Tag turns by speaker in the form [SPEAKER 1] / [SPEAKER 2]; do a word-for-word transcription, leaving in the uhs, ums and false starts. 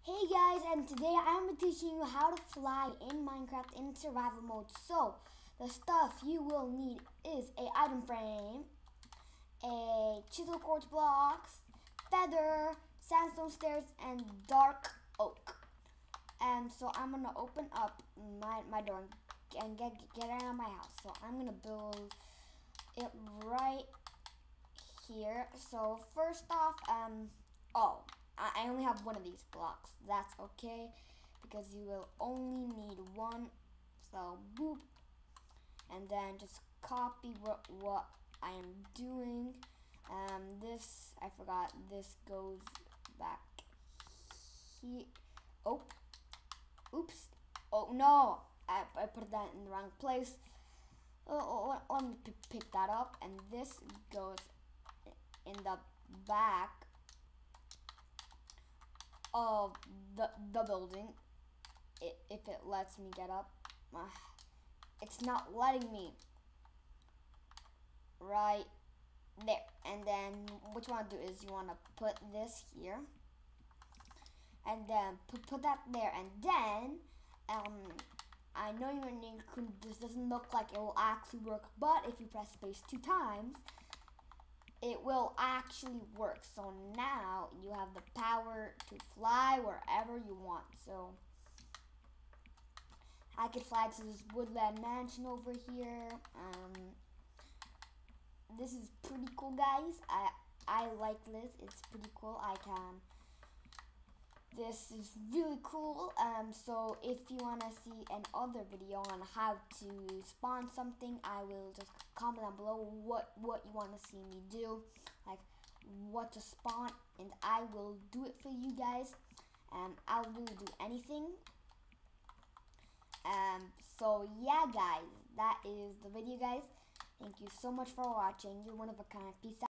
[SPEAKER 1] Hey guys, and today I'm teaching you how to fly in Minecraft in survival mode. So, the stuff you will need is a item frame, a chisel quartz blocks, feather, sandstone stairs, and dark oak. And so I'm gonna open up my, my door and get get out of my house. So I'm gonna build it right here. So first off, um, oh. I only have one of these blocks. That's okay, because you will only need one. So boop, and then just copy what what I am doing. Um, this I forgot. This goes back here. Oh, oops. Oh no, I I put that in the wrong place. Oh, oh, let me pick that up, and this goes in the back of the the building. It, if it lets me get up. Uh, it's not letting me. Right there. And then what you want to do is you want to put this here, and then put, put that there, and then um I know you're thinking this doesn't look like it will actually work, but if you press space two times it will actually work. So now you have the power to fly wherever you want. So I could fly to this woodland mansion over here. Um, this is pretty cool, guys. I I like this. It's pretty cool. I can. This is really cool. Um, so if you wanna see another video on how to spawn something, I will just comment down below what what you wanna see me do, like what to spawn, and I will do it for you guys. Um, I'll really do anything. Um, so yeah, guys, that is the video, guys. Thank you so much for watching. You're one of a kind. Peace out.